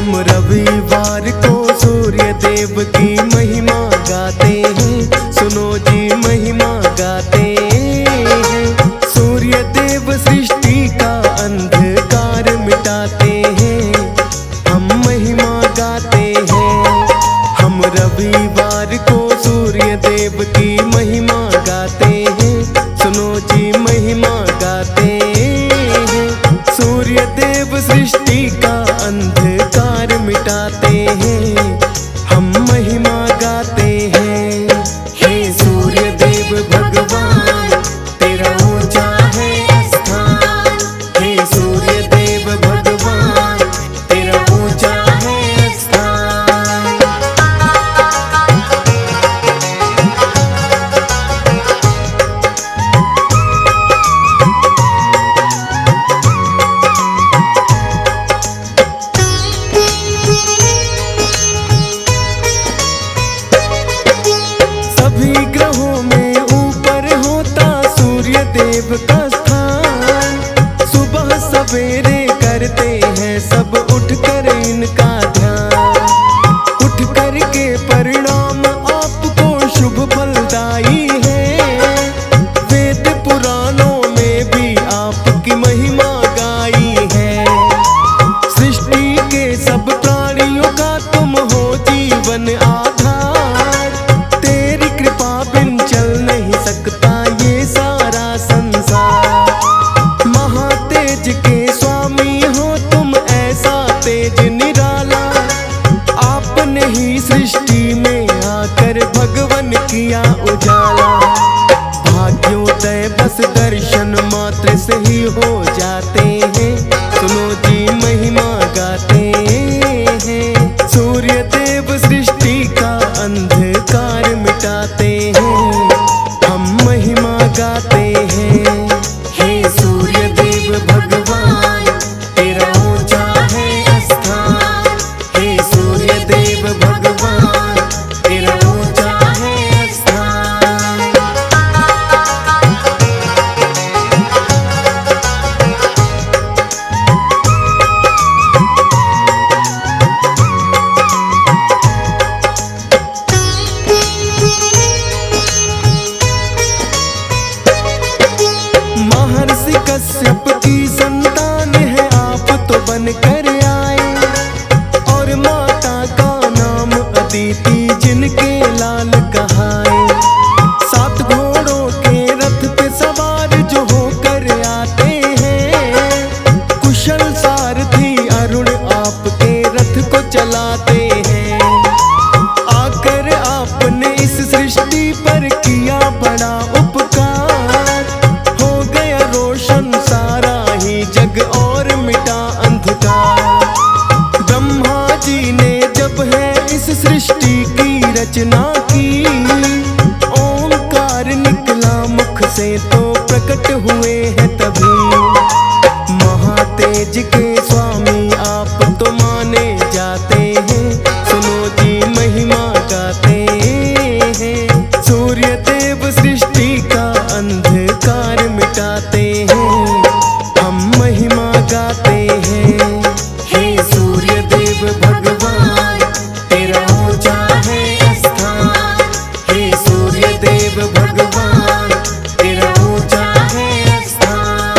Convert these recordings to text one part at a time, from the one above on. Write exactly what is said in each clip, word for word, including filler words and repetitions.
हम रविवार को सूर्य देव की महिमा गाते हैं। सुनो जी महिमा गाते हैं। सूर्य देव सृष्टि का अंधकार मिटाते हैं। हम महिमा गाते हैं। हम रविवार को सूर्य देव की महिमा गाते हैं। सुनो जी महिमा गाते हैं। सूर्य देव सृष्टि का अंधकार मिटाते हैं। हम महिमा गाते हैं। हे सूर्य देव भगवान तेरा ऊंचा है स्थान। हे सूर्य देव भगवान तेरा ऊंचा है स्थान। सभी ग्रहों में ऊपर होता सूर्य देव का स्थान। सुबह सवेरे करते हैं सब उठकर इनका ध्यान। उठ कर के परिणाम आपको शुभ फलदायी है। वेद पुराणों में भी आपकी महिमा गाई है। सृष्टि के सब प्राणियों का तुम हो जीवन आधार। तेरी कृपा बिन चल नहीं सकता ये सारा संसार। महातेज के स्वामी हो तुम ऐसा तेज निराला। आपने ही सृष्टि में आकर भगवन किया उजाला। भाग्योदय बस दर्शन मात्र से ही हो जाते हैं। सुनो जी महिमा गाते हैं। सूर्य देव सृष्टि का अंधकार मिटाते हैं। हम महिमा गाते हैं। हे सूर्य देव भगवान तेरा ऊंचा है स्थान। हे सूर्य देव भगवान तेरा ऊंचा है स्थान। महर्षि कश्यप की संतान है आप तो बनकर आए। और माता का नाम अदिति जिनके लाल कहाए। सात घोड़ों के रथ पे सवार जो होकर आते हैं। कुशल सारथी अरुण आपके रथ को चलाते हैं। आकर आपने इस सृष्टि पर किया बड़ा उपकार। हो गया रोशन सारा ही जग और मिटा अंधकार। ब्रह्मा जी ने जब है इस सृष्टि की रचना की। ओंकार निकला मुख से तो प्रकट हुए हैं तभी। महातेज के स्वामी आप तो माने जाते हैं। सुनो जी महिमा गाते हैं। सूर्य देव सृष्टि का अंधकार मिटाते हैं। हम महिमा गाते हैं। हे सूर्य देव भगवान तेरा ऊंचा है स्थान। हे सूर्य देव भगवान तेरा ऊंचा है स्थान।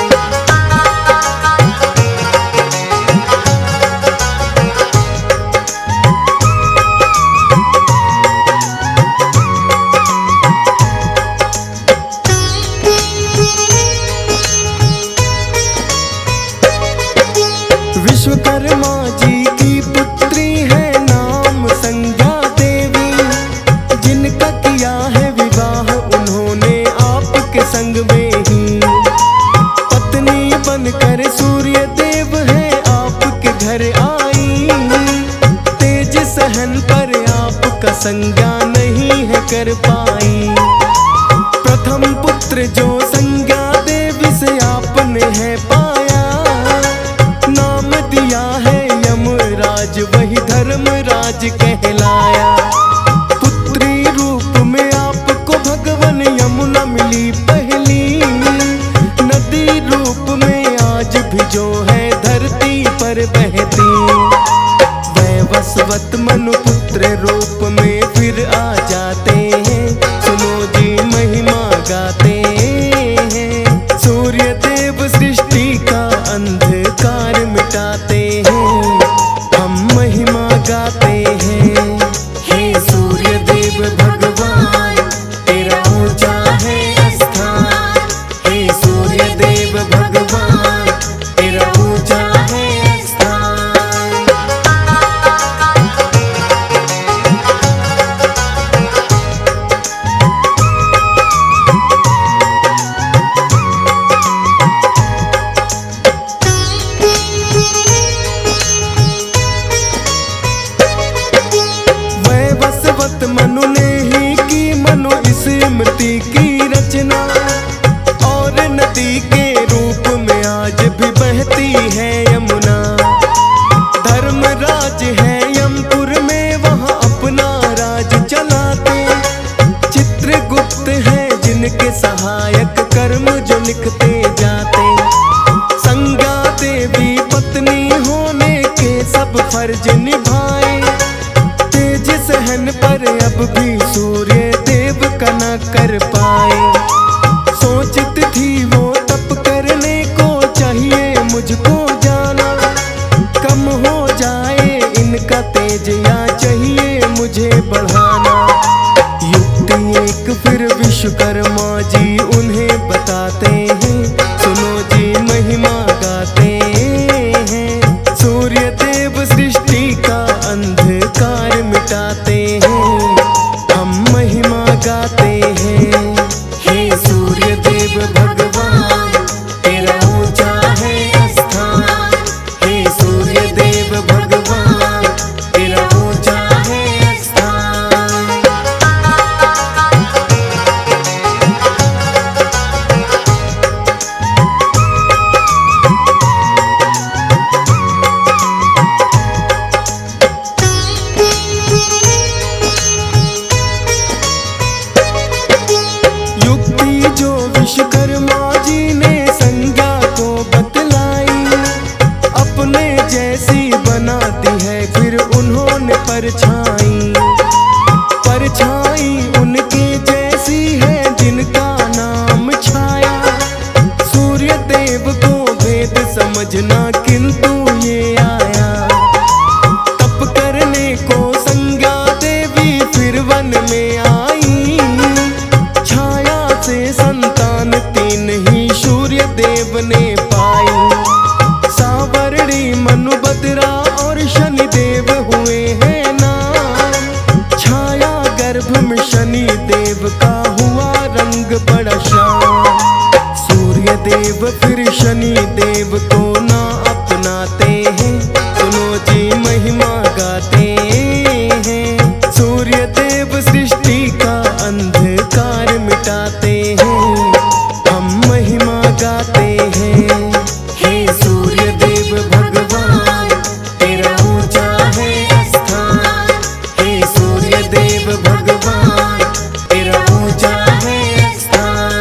विश्वकर्मा जी की पुत्री है नाम संज्ञा देवी। जिनका किया है विवाह उन्होंने आपके संग में ही। पत्नी बनकर सूर्य देव है आपके घर आई। तेज सहन पर आपका संज्ञा नहीं है कर पाई। प्रथम पुत्र जो संज्ञा देवी से आपने है पाया। नाम दिया है यमराज वही धर्मराज कहलाया। पुत्री रूप में आपको भगवन यमुना मिली पहली। नदी रूप में आज भी जो है धरती पर बहती। वैवस्वत मनुपुत्र रूप में फिर आ जाते हैं। सुनो जी महिमा गाते हैं, सूर्य देव सृष्टि का अंधकार मिटाते हैं। हम महिमा गाते हैं, हे सूर्य देव भगवान तेरा ऊंचा है स्थान। हे सूर्य देव भगवान तेरा ऊंचा है स्थान। वैवस्वत मनु ने ही की मनु स्मृति की रचना, और नदी के रूप में आज भी बहती है यमुना। धर्मराज है यमपुर में, वहाँ अपना राज चलाते। चित्रगुप्त है जिनके सहायक कर्म जो लिखते जाते। संज्ञा देवी पत्नी होने के सब फर्ज निभाए। तेज सहन पर अब भी सूर्य देव का न कर पाए। सोचती थी वो तप करने को, चाहिए मुझको जाना। कम हो जाए इनका तेज या चाहिए मुझे बढ़ाना। युक्ति एक फिर विश्वकर्मा जी उन्हें बताते हैं। सुनो जी महिमा गाते हैं, सूर्य देव सृष्टि का अंधकार मिटाते हैं। हम महिमा गाते हैं, हे सूर्य देव भगवान तेरा ऊंचा है स्थान। हे सूर्य देव भगवान तेरा ऊंचा है स्थान। युक्ति जो विश्वकर्मा जी ने संज्ञा को बतलाई, अपने जैसी बनाती है फिर उन्होंने परछाई। परछाई उनके जैसी है जिनका नाम छाया। सूर्य देव को भेद समझना किंतु ये आया। तप करने को संज्ञा देवी फिर वन में आई। छाया से संतान तीन ही सूर्य देव ने पाई। सावरणी मनुबद्रा और शनि देव हुए हैं नाम। छाया गर्भ में शनि देव का हुआ रंग बड़ा श्याम। सूर्य देव फिर शनि देव को ना अपनाते हैं। सुनो जी महिमा गाते हैं, सूर्य देव सृष्टि का अंधकार मिटाते हैं। हम महिमा गाते हैं, हे सूर्य देव भगवान तेरा ऊंचा है स्थान। हे सूर्य देव भगवान तेरा ऊंचा है स्थान।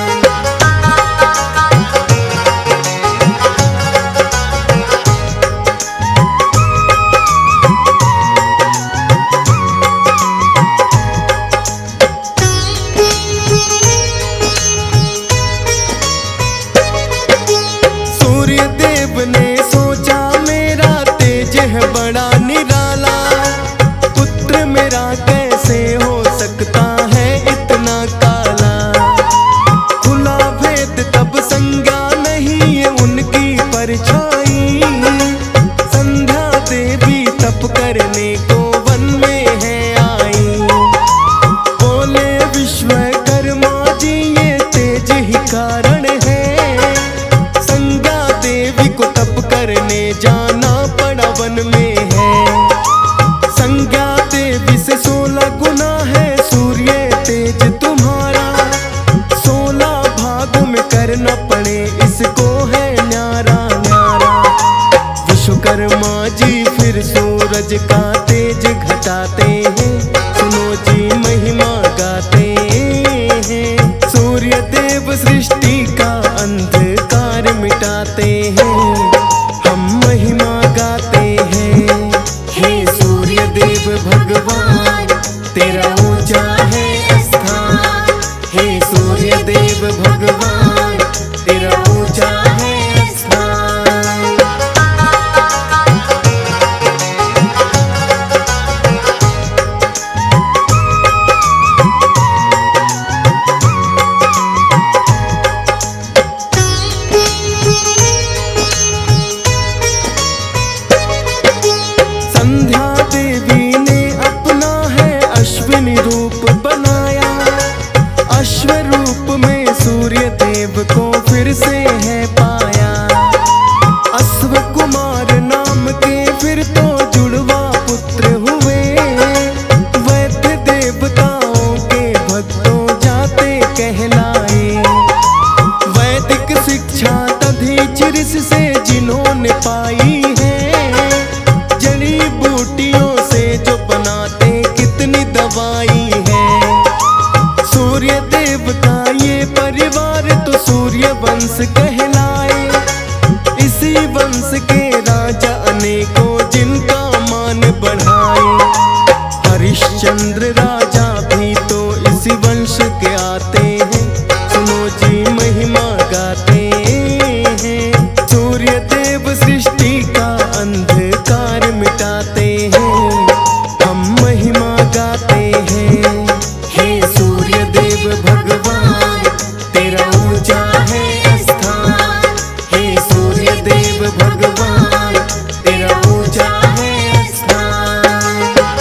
सूर्य देव ने सोचा मेरा तेज है बड़ा निराला। पुत्र मेरा कैसे हो सकता है इतना काला। खुला भेद तब संज्ञा नहीं है उनकी परछाई। संध्या देवी तप करने को वन में है आई। बोले विश्वकर्मा जी ये तेज ही कारण है। संज्ञा देवी को तप करने जाना पड़ा वन में है। संज्ञा देवी से सोलह गुना है सूर्य तेज तुम्हारा। सोलह भागों में करना पड़े इसको है न्यारा न्यारा। विश्वकर्मा जी फिर सूरज का तेज घटाते हैं। सुनो जी महिमा गाते हैं, सूर्य देव सृष्टि का अंधकार मिटाते हैं। हम महिमा गाते हैं, हे सूर्य तेरा ऊंचा है स्थान। हे सूर्य देव भगवान, तेरा ऊंचा है स्थान। संध्या देवी ने अपना है अश्विनी रूप बनाया। अश्व रूप में सूर्य देव को फिर से है पाया। अश्व कुमार नाम के फिर तो जुड़वा पुत्र हुए। वैद्य देवताओं के भक्तों जाते कहलाए। वैदिक शिक्षा तधी ऋषि से जिन्होंने पाई है। जड़ी बूटियों से जो बनाते कितनी दवाई है। सूर्य देव का ये परिवार तो सूर्य वंश कहलाए। इसी वंश के राजा अनेकों जिनका मान बढ़ाए। हरिश्चंद्र राजा भी तो इसी वंश के आते हैं। सुनो जी महिमा गाते हैं। सूर्य देव सृष्टि का अंधकार मिटाते हैं। हम महिमा गाते हैं। हे सूर्य देव भगवान, तेरा ऊंचा है स्थान। हे सूर्य देव भगवान, तेरा ऊंचा है स्थान।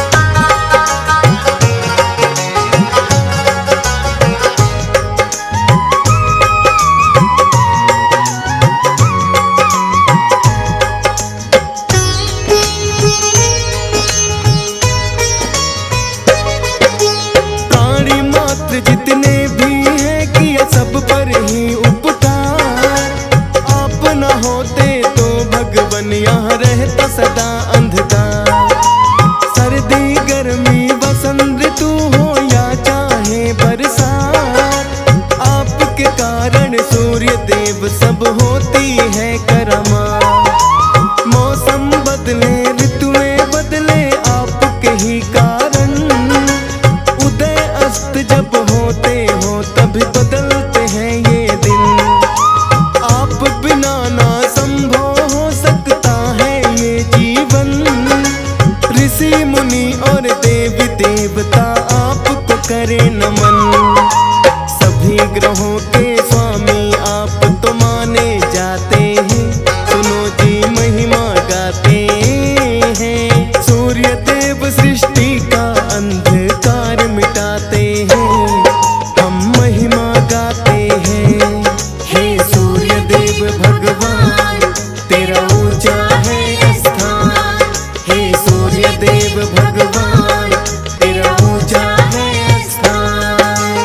प्राणी मात्र जितने भी हैं किया सब पर ही उपकार। आप न होते तो भगवन यहाँ रहता सदा अंधकार। सर्दी गर्मी वसंत ऋतु हो या चाहे बरसात, आपके कारण सूर्य देव सब होती है करामात। मौसम बदले ऋतुएं बदले आपके ही कारण। उदय अस्त जब होते हो तभी बदलते हैं ये दिन। आप बिना ना संभव हो सकता है ये जीवन। ऋषि मुनि और देवी देवता आपको करे नमन। सभी ग्रहों के स्वामी आप तो माने जाते हैं। सुनो जी महिमा गाते हैं। सूर्य देव सृष्टि का अंधकार मिटाते हैं। हम महिमा गाते हैं। हे सूर्य देव भगवान, तेरा ऊंचा है स्थान। हे सूर्य देव भगवान, तेरा ऊंचा है स्थान।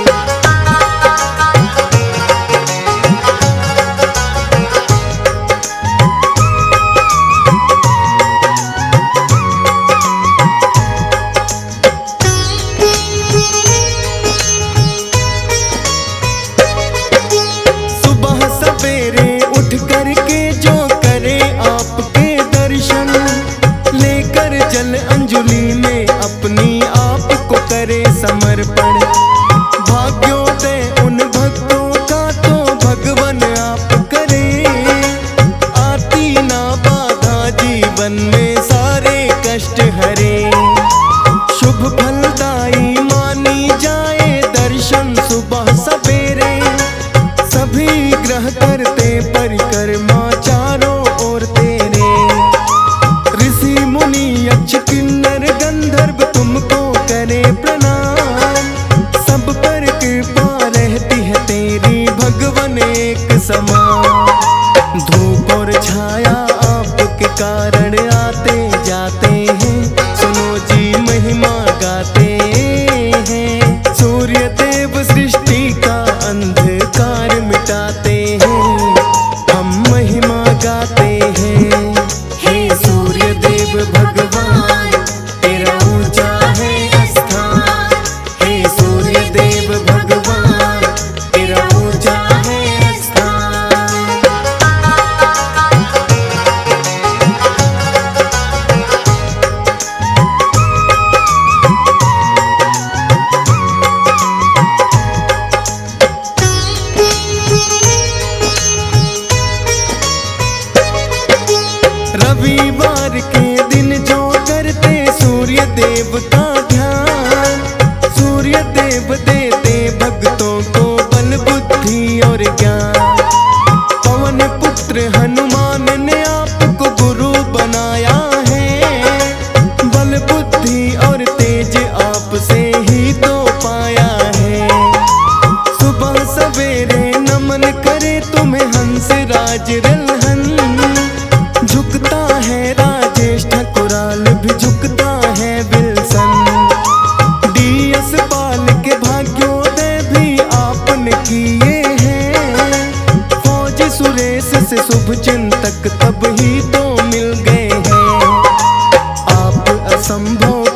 सुबह सवेरे उठ करके जो करे आपके दर्शन। लेकर जल अंजलि में अपनी आप को करे समर्पण। भाग्योदय उन भक्तों का तो भगवन आप करे। आती ना बाधा जीवन में सारे कष्ट हरे। शुभ फलदायी मानी जाए दर्शन सुबह सवेरे। सभी ग्रह करते परिक्रमा चारों ओर तेरे। ऋषि मुनि यक्ष किन्नर गंधर्व तुमको करे प्रणाम। सब पर कृपा रहती है तेरी भगवन एक समान। धूप और छाया आपके कारण आते जाते हैं। सुनो जी महिमा गाते हैं। सूर्य देव सृष्टि का अंधकार मिटाते हैं। हम महिमा गाते हैं। हे सूर्य देव भगवान, सूर्य देव का ध्यान। सूर्य देव देते भक्तों को बल बुद्धि और ज्ञान। पवन पुत्र हनुमान ने आपको गुरु बनाया है। बल बुद्धि और तेज आपसे ही तो पाया है। सुबह सवेरे नमन करे तुम्हें हंस राज रलहन। झुकता है राजेश ठकुराल भी झुकता है विल्सन। डीएस पाल के भाग्योदय भी आपने किए हैं। फौज सुरेश से शुभ चिंतक तब ही तो मिल गए हैं। आप असंभव